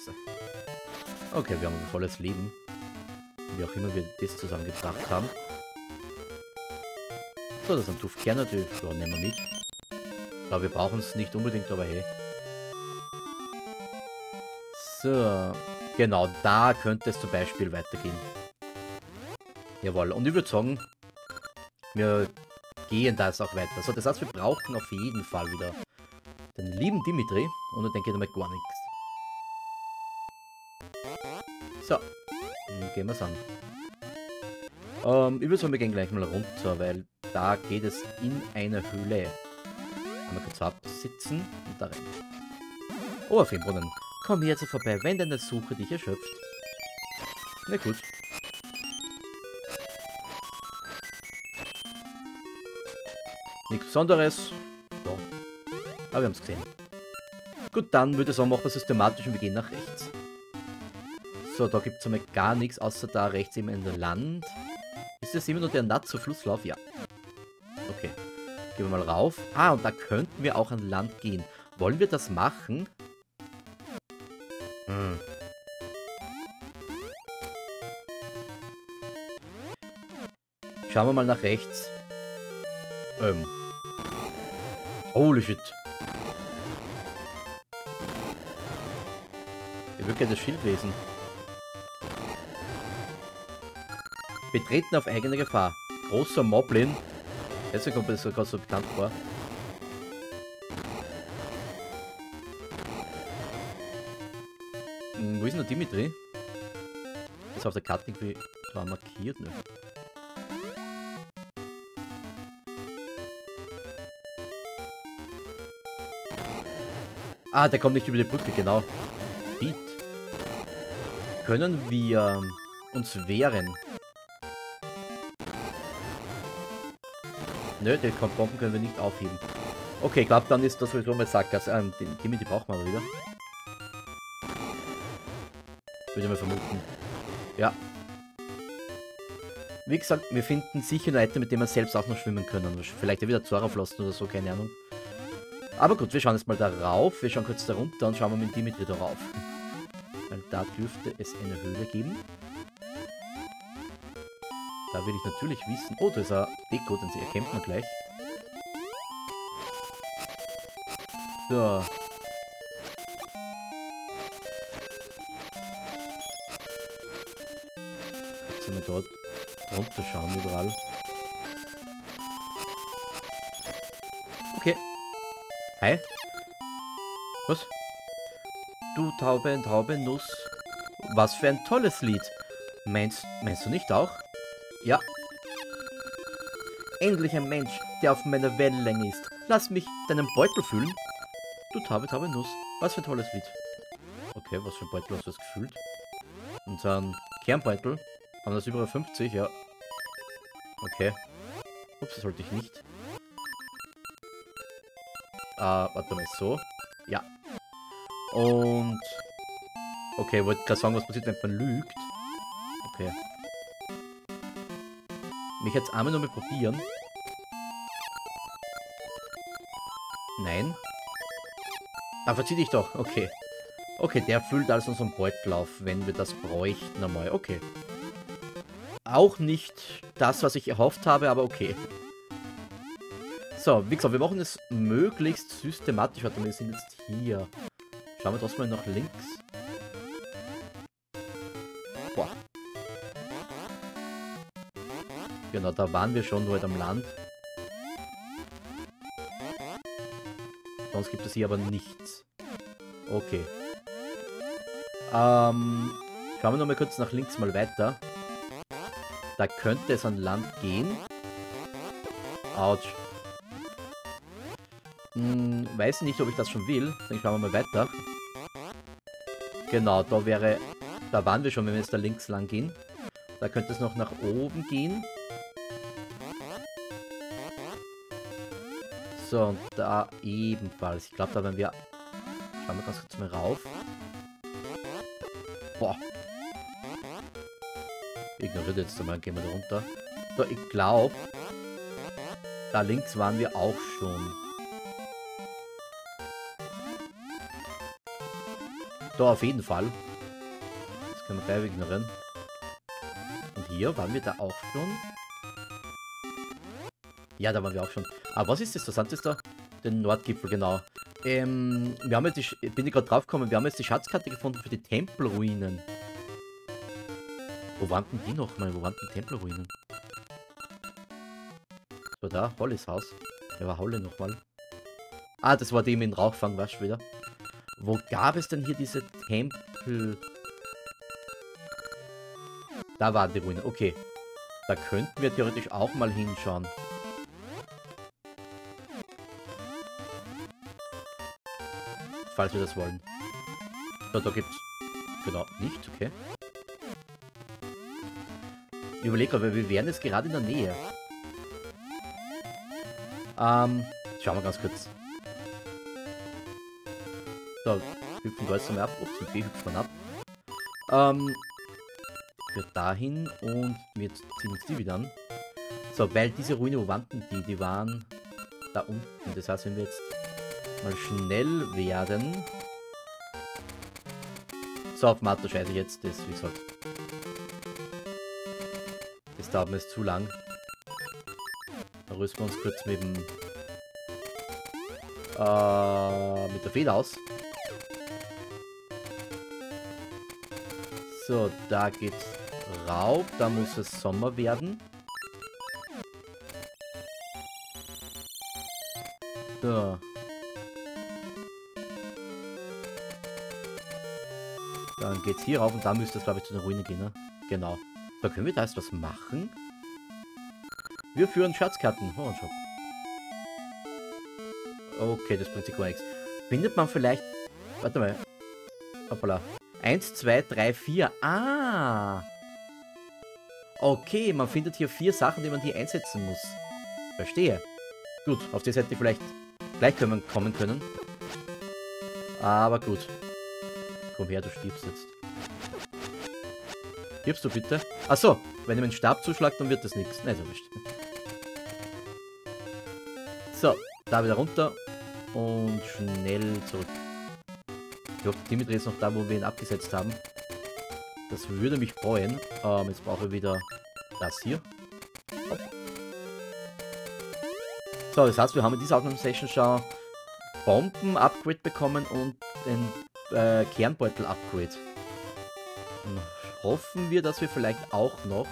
Scheiße. Okay, wir haben ein volles Leben. Wie auch immer wir das zusammengebracht haben. So, das sind Duftkerner, natürlich nehmen wir mit. Aber wir brauchen es nicht unbedingt, aber hey. So, genau, da könnte es zum Beispiel weitergehen. Jawohl, und ich würde sagen, wir gehen da jetzt auch weiter. So, das heißt, wir brauchen auf jeden Fall wieder den lieben Dimitri. Und ich denke damit gar nichts. So, dann gehen wir es an. Ich würde sagen, wir gehen gleich mal runter, weil da geht es in eine Höhle. Einmal kurz absitzen und da rein. Oh, auf den Brunnen. Komm hier jetzt vorbei, wenn deine Suche dich erschöpft. Na gut. Nichts Besonderes. So. Aber wir haben es gesehen. Gut, dann würde ich sagen, machen wir systematisch und wir gehen nach rechts. So, da gibt es einmal gar nichts, außer da rechts eben ein Land. Ist das immer nur der Natsu-Flusslauf? Ja. Okay. Gehen wir mal rauf. Ah, und da könnten wir auch an Land gehen. Wollen wir das machen? Hm. Schauen wir mal nach rechts. Holy shit. Ich würde gerne das Schild lesen. Betreten auf eigene Gefahr. Großer Moblin. Deswegen kommt mir das sogar so bekannt vor. Wo ist denn der Dimitri? Ist auf der Karte irgendwie da markiert, ne? Ah, der kommt nicht über die Brücke, genau. Beat. Können wir uns wehren? Nö, die Bomben können wir nicht aufheben. Okay, ich glaube, dann ist das sowieso mal Sackgasse. Den Dimitri brauchen wir aber wieder. Würde ich mal vermuten. Ja. Wie gesagt, wir finden sicher ein Item, mit dem wir selbst auch noch schwimmen können. Vielleicht ja wieder Zora flossen oder so, keine Ahnung. Aber gut, wir schauen jetzt mal da rauf. Wir schauen kurz da runter und schauen wir mit Dimitri da rauf. Weil da dürfte es eine Höhle geben. Da will ich natürlich wissen... Oh, da ist ein Deko, den erkennt man gleich. So. Jetzt sind wir dort runterschauen überall. Okay. Hi. Was? Du Taube, Nuss. Was für ein tolles Lied. Meinst du nicht auch? Ja. Endlich ein Mensch, der auf meiner Wellenlänge ist. Lass mich deinen Beutel fühlen. Du Taube, Nuss. Was für ein tolles Lied. Okay, was für ein Beutel hast du das gefühlt? Unseren Kernbeutel. Haben das über 50, ja. Okay. Ups, das sollte ich nicht. Warte mal, so. Ja. Und... Okay, wollte gerade sagen, was passiert, wenn man lügt. Okay. Mich jetzt einmal nur mal probieren. Nein. Ah, verzieh dich doch. Okay. Okay, der füllt also unseren Beutel auf, wenn wir das bräuchten einmal. Okay. Auch nicht das, was ich erhofft habe, aber okay. So, wie gesagt, wir machen es möglichst systematisch. Warte mal, wir sind jetzt hier. Schauen wir das mal nach links. Boah. Genau, da waren wir schon heute am Land. Sonst gibt es hier aber nichts. Okay. Schauen wir noch mal kurz nach links mal weiter. Da könnte es an Land gehen. Autsch. Weiß nicht, ob ich das schon will. Dann schauen wir mal weiter. Genau, da wäre... Da waren wir schon, wenn wir jetzt da links lang gehen. Da könnte es noch nach oben gehen. So, und da ebenfalls. Ich glaube, da werden wir... Schauen wir ganz kurz mal rauf. Boah. Ignoriert jetzt einmal, gehen wir da runter. So, ich glaube... Da links waren wir auch schon. Da auf jeden Fall. Das können wir gleich ignorieren. Und hier waren wir da auch schon. Ja, da waren wir auch schon. Ah, was ist das? Was ist da? Den Nordgipfel, genau. Wir haben jetzt bin ich gerade drauf gekommen, wir haben jetzt die Schatzkarte gefunden für die Tempelruinen. Wo waren denn die nochmal? Wo waren denn Tempelruinen? So, da, Hollys Haus. Wer war Holle nochmal? Ah, das war die mit dem Rauchfang, weißt du wieder. Wo gab es denn hier diese Tempel? Da waren die Ruinen, okay. Da könnten wir theoretisch auch mal hinschauen. Falls wir das wollen. So, da gibt's... Genau, nicht, okay. Ich überlege aber, wir wären jetzt gerade in der Nähe. Schauen wir ganz kurz. So, hüpfen wir jetzt mal ab. Ups, mit B hüpft man ab. Für dahin und wir ziehen uns die wieder an. So, weil diese Ruine, wo waren denn die? Die waren da unten. Das heißt, wenn wir jetzt mal schnell werden. So, auf Mathe scheiße ich jetzt. Das, wie gesagt. Das dauert mir jetzt zu lang. Da rüsten wir uns kurz mit dem mit der Feder aus. So, da geht's rauf. Da muss es Sommer werden. So. Dann geht's hier rauf und da müsste es, glaube ich, zu der Ruine gehen, ne? Genau. Da können wir da jetzt was machen. Wir führen Schatzkarten. Oh, Shop. Okay, das bringt sich gar nichts. Findet man vielleicht... Warte mal. Hoppala. 1, 2, 3, 4. Ah! Okay, man findet hier 4 Sachen, die man hier einsetzen muss. Verstehe. Gut, auf das hätte ich vielleicht gleich kommen können. Aber gut. Komm her, du stirbst jetzt. Stirbst du bitte? Achso, wenn ich meinen Stab zuschlagt, dann wird das nichts. Nein, so nicht. So, da wieder runter. Und schnell zurück. Ich hoffe, Dimitri ist noch da, wo wir ihn abgesetzt haben. Das würde mich freuen. Jetzt brauche ich wieder das hier. Hopp. So, das heißt, wir haben in dieser Aufnahmesession schon Bomben-Upgrade bekommen und den Kernbeutel-Upgrade. Hoffen wir, dass wir vielleicht auch noch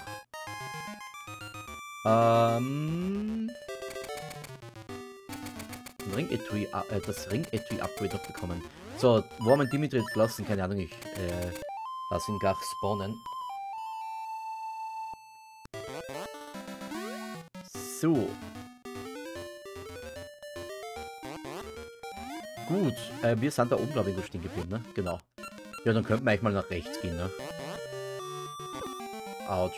das Ring-Etui-Upgrade noch bekommen. So, wo haben wir Dimitri jetzt gelassen? Keine Ahnung, ich lasse ihn gleich spawnen. So. Gut, wir sind da oben, glaube ich, wo stehen geblieben, ne? Genau. Ja, dann könnten wir eigentlich mal nach rechts gehen, ne? Autsch.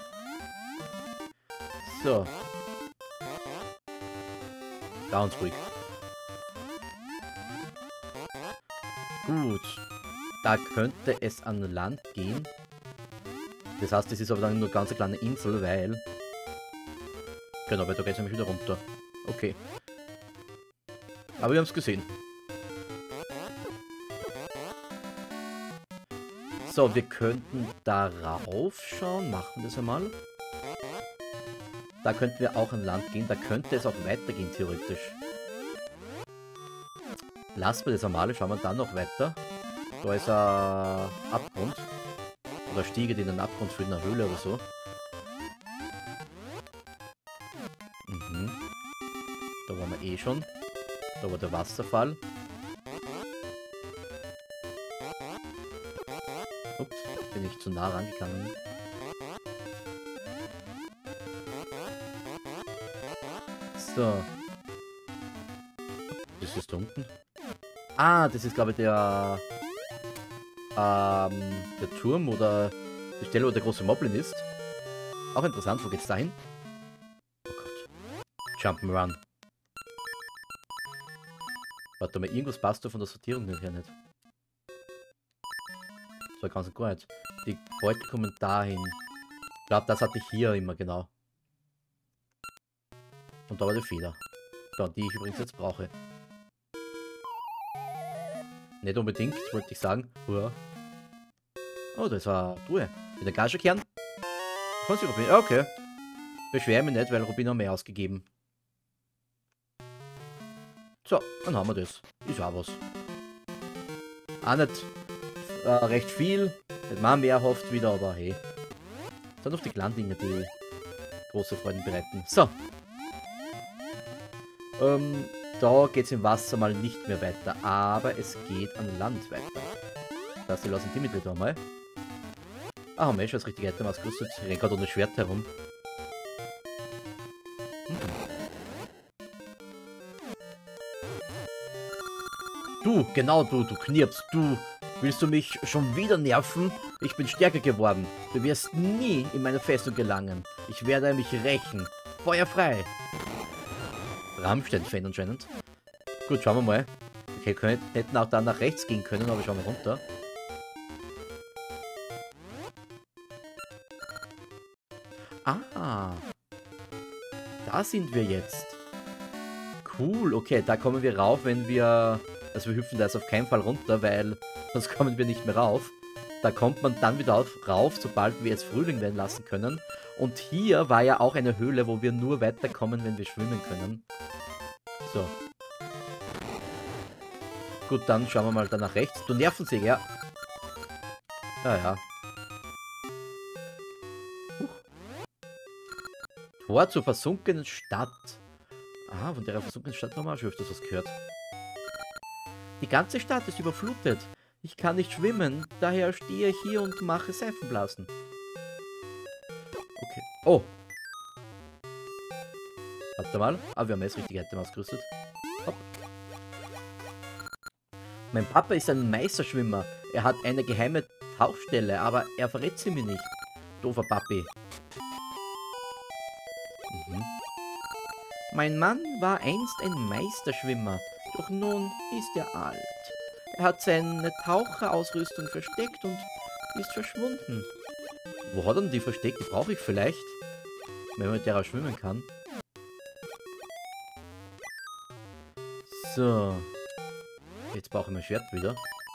So. Ganz ruhig. Gut. Da könnte es an Land gehen. Das heißt, das ist aber dann nur eine ganz kleine Insel, weil... Genau, weil da geht es nämlich wieder runter. Okay. Aber wir haben es gesehen. So, wir könnten darauf schauen. Machen wir das einmal. Da könnten wir auch an Land gehen. Da könnte es auch weitergehen, theoretisch. Lassen wir das einmal. Schauen wir dann noch weiter. Da ist ein Abgrund. Oder Stiege, die in den Abgrund führen, eine Höhle oder so. Da waren wir eh schon. Da war der Wasserfall. Ups, bin ich zu nah rangegangen. So. Das ist da unten. Ah, das ist, glaube ich, der Turm oder die Stelle, wo der große Moblin ist. Auch interessant, wo geht's dahin? Oh Gott. Jump'n'Run. Warte mal, irgendwas passt da von der Sortierung her nicht. So, ganz und gar nicht. Die Beutel kommen dahin. Ich glaube, das hatte ich hier immer, genau. Und da war die Feder. So, die ich übrigens jetzt brauche. Nicht unbedingt, wollte ich sagen. Ja. Oh, da ist eine Truhe. Mit der Gagekern. Von sie Rubin. Okay. Beschwer mich nicht, weil Rubin hat mehr ausgegeben. So, dann haben wir das. Ist auch was. Auch nicht recht viel. Nicht mal mehr hofft wieder, aber hey. Das sind noch die kleinen Dinge, die große Freuden bereiten. So. Da geht es im Wasser mal nicht mehr weiter, aber es geht an Land weiter. Das lassen die mit da mal. Ah, haben wir schon das richtige Item ausgerüstet. Ich renne gerade ohne Schwert herum. Du, genau du knirpst, du. Willst du mich schon wieder nerven? Ich bin stärker geworden. Du wirst nie in meine Festung gelangen. Ich werde mich rächen. Feuer frei. Rammstein-Fan anscheinend. Gut, schauen wir mal. Okay, hätten auch dann nach rechts gehen können, aber schauen wir runter. Ah. Da sind wir jetzt. Cool, okay, da kommen wir rauf, wenn wir... Also wir hüpfen da jetzt auf keinen Fall runter, weil sonst kommen wir nicht mehr rauf. Da kommt man dann wieder rauf, sobald wir jetzt Frühling werden lassen können. Und hier war ja auch eine Höhle, wo wir nur weiterkommen, wenn wir schwimmen können. So. Gut, dann schauen wir mal da nach rechts. Du Nervensäge, ja. Ja, ja. Tor zur versunkenen Stadt. Ah, von der versunkenen Stadt haben wir auch schon öfters was gehört. Die ganze Stadt ist überflutet. Ich kann nicht schwimmen, daher stehe ich hier und mache Seifenblasen. Okay. Oh. Warte mal. Ah, wir haben jetzt richtig Item ausgerüstet. Hopp. Mein Papa ist ein Meisterschwimmer. Er hat eine geheime Tauchstelle, aber er verrät sie mir nicht. Doofer Papi. Mein Mann war einst ein Meisterschwimmer, doch nun ist er alt. Er hat seine Taucherausrüstung versteckt und ist verschwunden. Wo hat er denn die versteckt? Die brauche ich vielleicht, wenn man mit der auch schwimmen kann. So. Jetzt brauche ich mein Schwert wieder.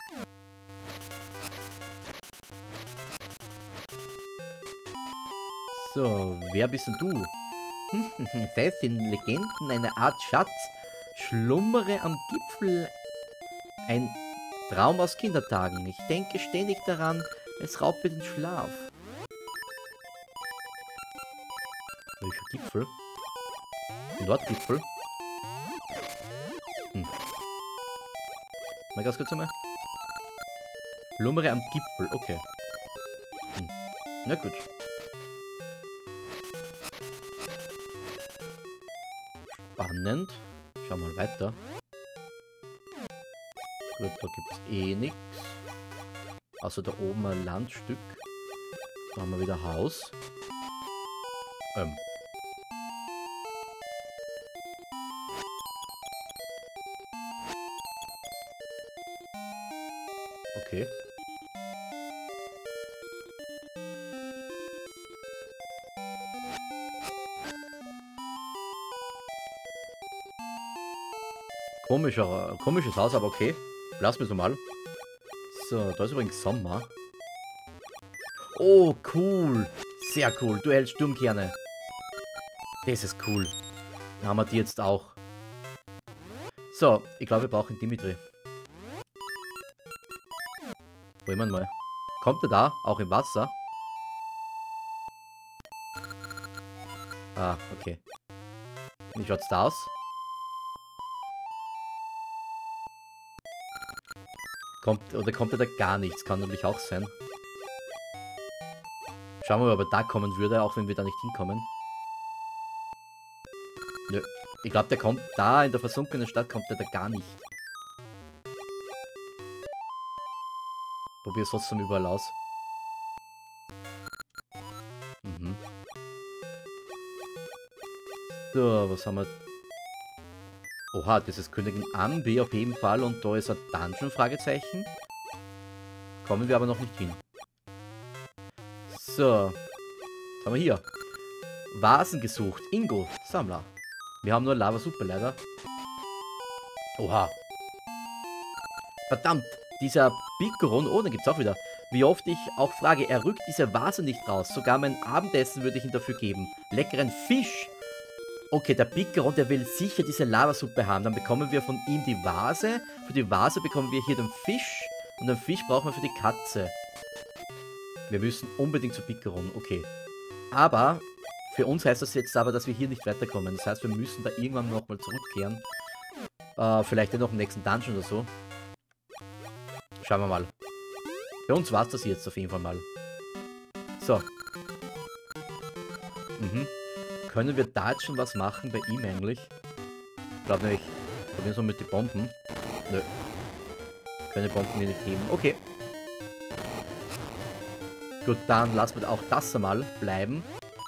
So, wer bist denn du? Pfeifin, Legenden, eine Art Schatz, schlummere am Gipfel, ein Traum aus Kindertagen. Ich denke ständig daran, es raubt mir den Schlaf. Welcher Gipfel? Nordgipfel? Mal ganz kurz einmal. Schlummere am Gipfel, okay. Na gut. Spannend. Schau mal weiter. Gut, da gibt es eh nichts. Außer da oben ein Landstück. Da haben wir wieder Haus. Okay. Komisches Haus, aber okay. Lass mich so mal. So, da ist übrigens Sommer. Oh, cool. Sehr cool. Du hältst Sturmkerne. Das ist cool. Dann haben wir die jetzt auch. So, ich glaube, wir brauchen Dimitri. Wollen wir mal. Kommt er da? Auch im Wasser? Ah, okay. Wie schaut's da aus? Kommt er da gar nichts? Kann natürlich auch sein. Schauen wir mal, ob er da kommen würde, auch wenn wir da nicht hinkommen. Nö. Ich glaube, der kommt da in der versunkenen Stadt, kommt er da gar nicht. Probier es trotzdem überall aus. So, was haben wir? Oha, das ist Königin Ambi auf jeden Fall und da ist ein Dungeon, Fragezeichen. Kommen wir aber noch nicht hin. So, was haben wir hier? Vasen gesucht, Ingo, Sammler. Wir haben nur Lava-Suppe leider. Oha. Verdammt, dieser Picoron, oh, den gibt's auch wieder. Wie oft ich auch frage, er rückt diese Vase nicht raus. Sogar mein Abendessen würde ich ihm dafür geben. Leckeren Fisch. Okay, der Picoron, der will sicher diese Lavasuppe haben. Dann bekommen wir von ihm die Vase. Für die Vase bekommen wir hier den Fisch. Und den Fisch brauchen wir für die Katze. Wir müssen unbedingt zu Picoron, okay. Aber für uns heißt das jetzt aber, dass wir hier nicht weiterkommen. Das heißt, wir müssen da irgendwann nochmal zurückkehren. Vielleicht ja noch im nächsten Dungeon oder so. Schauen wir mal. Für uns war es das jetzt auf jeden Fall mal. So. Können wir da jetzt schon was machen bei ihm eigentlich? Ich glaube nämlich, probieren wir mit den Bomben. Nö. Keine Bomben hier nicht geben. Okay. Gut, dann lassen wir auch das einmal bleiben.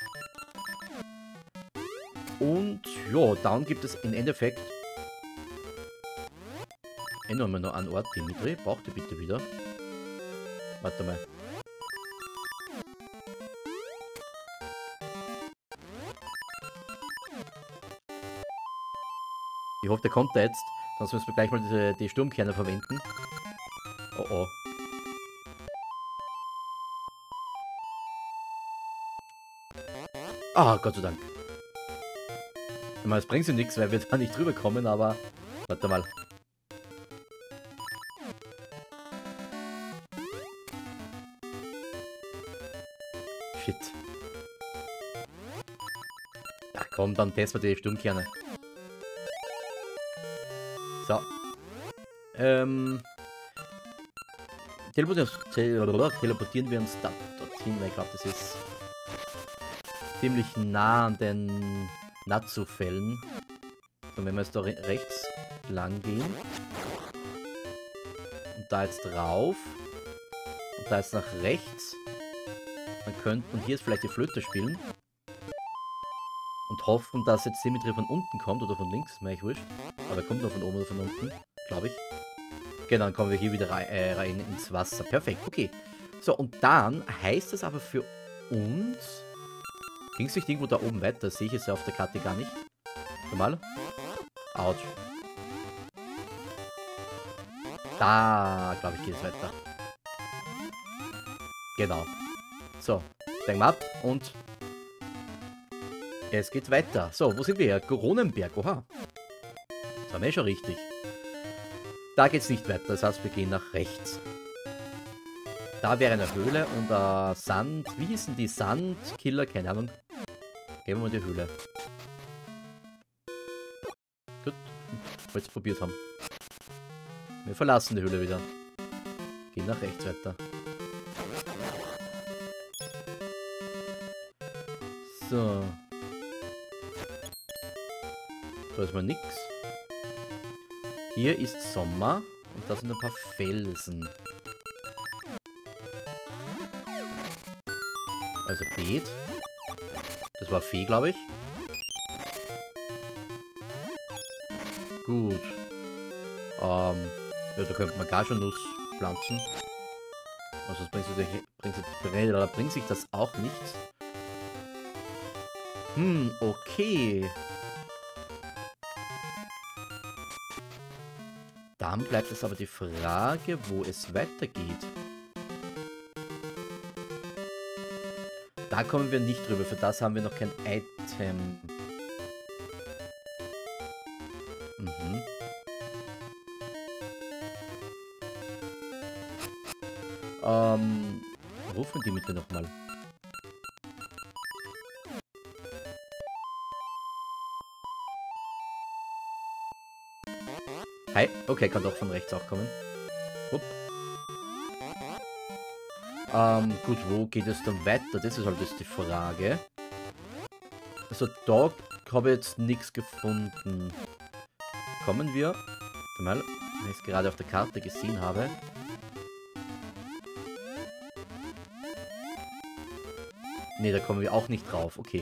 Und ja, dann gibt es im Endeffekt noch mal einen Ort. Dimitri, braucht ihr bitte wieder. Warte mal. Ich hoffe, der kommt da jetzt. Sonst müssen wir gleich mal die Sturmkerne verwenden. Oh oh. Ah, Gott sei Dank. Ich meine, es bringt sie nichts, weil wir da nicht drüber kommen, aber... Warte mal. Shit. Ja, komm, dann testen wir die Sturmkerne. So. Teleportieren wir uns dorthin, weil ich glaube, das ist ziemlich nah an den Natsu-Fällen. So, wenn wir jetzt da rechts lang gehen und da jetzt drauf und da jetzt nach rechts, dann könnte man hier jetzt vielleicht die Flöte spielen und hoffen, dass jetzt Dimitri von unten kommt oder von links, mir echt wurscht. Aber er kommt nur von oben oder von unten, glaube ich. Genau, dann kommen wir hier wieder rein ins Wasser. Perfekt, okay. So, und dann heißt es aber für uns... Ging es nicht irgendwo da oben weiter? Das sehe ich jetzt ja auf der Karte gar nicht. Normal. Autsch. Da, glaube ich, geht es weiter. Genau. So, steigen wir ab und es geht weiter. So, wo sind wir her? Goronenberg, oha. Das haben wir schon richtig. Da geht es nicht weiter, das heißt, wir gehen nach rechts. Da wäre eine Höhle und Sand, wie hießen die? Sandkiller, keine Ahnung. Gehen wir mal in die Höhle. Gut, wollte es probiert haben. Wir verlassen die Höhle wieder. Gehen nach rechts weiter. So. Da ist mal nix. Hier ist Sommer und da sind ein paar Felsen. Also Beet. Das war Fee, glaube ich. Gut. Ja, da könnte man gar schon Nuss pflanzen. Also das bringt sich das auch nichts. Okay. Dann bleibt es aber die Frage, wo es weitergeht. Da kommen wir nicht drüber, für das haben wir noch kein Item. Rufen die Mitte nochmal. Hi. Okay, kann doch von rechts auch kommen. Upp. Gut, wo geht es dann weiter? Das ist halt jetzt die Frage. Also da habe ich jetzt nichts gefunden. Kommen wir, mal, wenn ich es gerade auf der Karte gesehen habe. Ne, da kommen wir auch nicht drauf. Okay.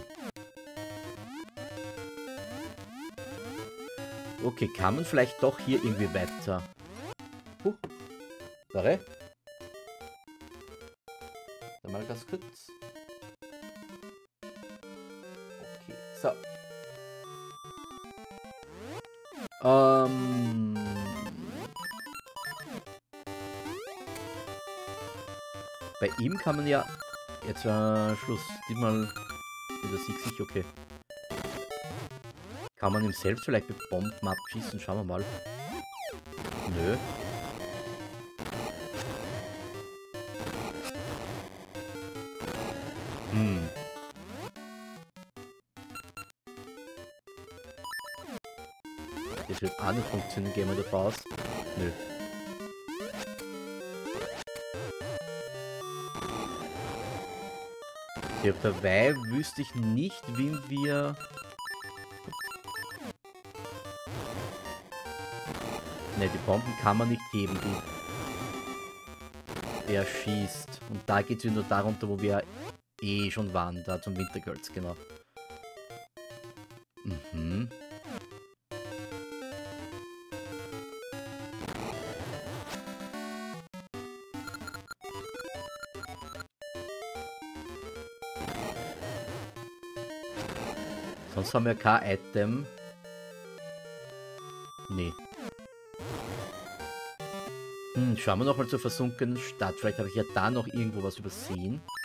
Okay, kann man vielleicht doch hier irgendwie weiter. Sorry. Mal ganz kurz. Okay, so. Bei ihm kann man ja... Jetzt war Schluss. Diesmal wieder sieg, okay. Kann man ihm selbst vielleicht mit Bomben abschießen? Schauen wir mal. Nö. Hm. Das wird auch nicht funktionieren, gehen wir davon aus. Nö. Dabei wüsste ich nicht, wie wir... Ne, die Bomben kann man nicht heben, die er schießt. Und da geht es nur darunter, wo wir eh schon waren, da zum Wintergirls, genau. Mhm. Sonst haben wir kein Item. Nee. Schauen wir nochmal zur versunkenen Stadt. Vielleicht habe ich ja da noch irgendwo was übersehen.